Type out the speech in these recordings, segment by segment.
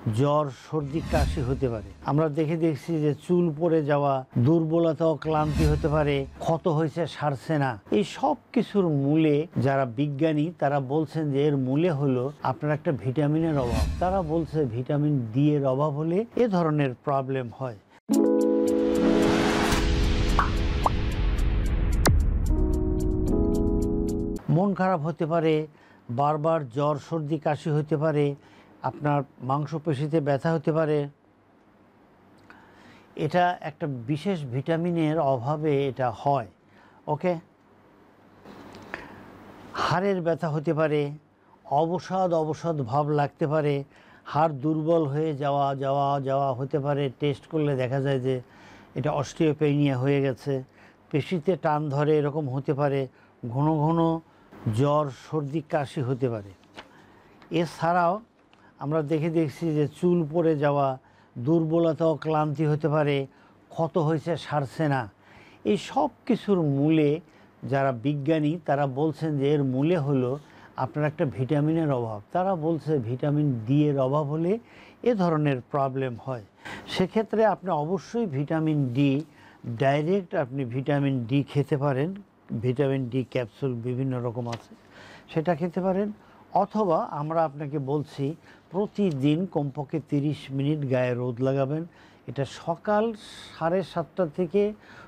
জ্বর, সর্দি, কাশি হতে পারে। আমরা দেখছি যে চুল পড়ে যাওয়া, দুর্বলতা ও ক্লান্তি হতে পারে, ক্ষত হয়েছে সারছে না। এই সব কিছুর মূলে যারা বিজ্ঞানী তারা বলছেন যে এর মূলে হলো আপনার একটা ভিটামিনের অভাব। তারা বলছে ভিটামিন ডি এর অভাব হলে এ ধরনের প্রবলেম হয়। মন খারাপ হতে পারে, বারবার জ্বর, সর্দি, কাশি হতে পারে, আপনার মাংসপেশিতে ব্যথা হতে পারে। এটা একটা বিশেষ ভিটামিনের অভাবে এটা হয়। ওকে, হাড়ের ব্যথা হতে পারে, অবসাদ ভাব লাগতে পারে, হাড় দুর্বল হয়ে যাওয়া হতে পারে। টেস্ট করলে দেখা যায় যে এটা অস্টিওপেনিয়া হয়ে গেছে। পেশিতে টান ধরে, এরকম হতে পারে। ঘন ঘন জ্বর, সর্দি, কাশি হতে পারে। এছাড়াও আমরা দেখছি যে চুল পড়ে যাওয়া, দুর্বলতা ও ক্লান্তি হতে পারে, ক্ষত হয়েছে সারছে না। এই সব কিছুর মূলে যারা বিজ্ঞানী তারা বলছেন যে এর মূলে হলো আপনার একটা ভিটামিনের অভাব। তারা বলছে ভিটামিন ডি এর অভাব হলে এ ধরনের প্রবলেম হয়। সেক্ষেত্রে আপনি অবশ্যই ভিটামিন ডি ডাইরেক্ট আপনি ভিটামিন ডি খেতে পারেন। ভিটামিন ডি ক্যাপসুল বিভিন্ন রকম আছে, সেটা খেতে পারেন। অথবা আমরা আপনাকে বলছি প্রতিদিন কমপক্ষে 30 মিনিট গায়ে রোদ লাগাবেন। এটা সকাল 7:30 থেকে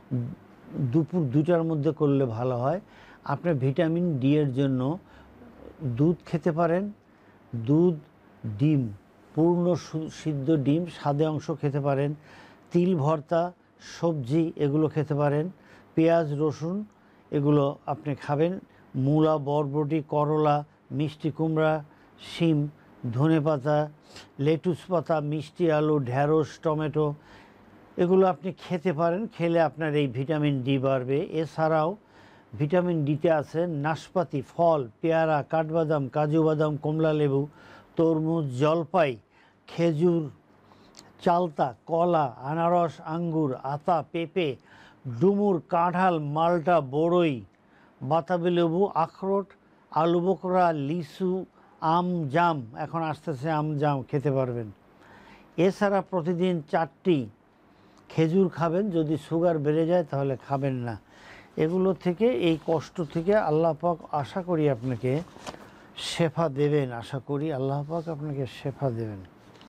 দুপুর 2টার মধ্যে করলে ভালো হয়। আপনি ভিটামিন ডি এর জন্য দুধ খেতে পারেন। দুধ, ডিম, পূর্ণ সিদ্ধ ডিম সাদে অংশ খেতে পারেন। তিল ভর্তা, সবজি এগুলো খেতে পারেন। পেঁয়াজ, রসুন এগুলো আপনি খাবেন। মূলা, বরবটি, করলা, মিষ্টি কুমড়া, শিম, ধনেপাতা, লেটুস পাতা, মিষ্টি আলু, ঢ্যাঁড়স, টমেটো এগুলো আপনি খেতে পারেন। খেলে আপনার এই ভিটামিন ডি বাড়বে। এছাড়াও ভিটামিন ডিতে আছে নাশপাতি, ফল, পেয়ারা, কাঠবাদাম, কাজু বাদাম, কমলা লেবু, তরমুজ, জলপাই, খেজুর, চালতা, কলা, আনারস, আঙ্গুর, আতা, পেঁপে, ডুমুর, কাঁঠাল, মাল্টা, বড়ই, বাতাবি লেবু, আখরোট, আলু বোখরা, লিচু, আম, জাম, এখন আসতেছে আম, জাম খেতে পারবেন। এছাড়া প্রতিদিন 4টি খেজুর খাবেন। যদি সুগার বেড়ে যায় তাহলে খাবেন না। এগুলো থেকে, এই কষ্ট থেকে আল্লাহ পাক আশা করি আপনাকে শেফা দেবেন। আশা করি আল্লাহ পাক আপনাকে শেফা দেবেন।